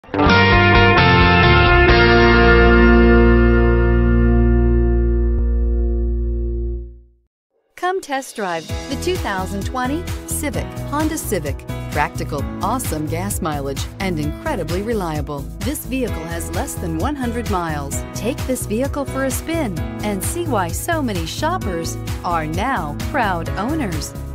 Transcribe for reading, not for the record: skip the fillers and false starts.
Come test drive the 2020 Honda Civic. Practical, awesome gas mileage, and incredibly reliable. This vehicle has less than 100 miles. Take this vehicle for a spin and see why so many shoppers are now proud owners.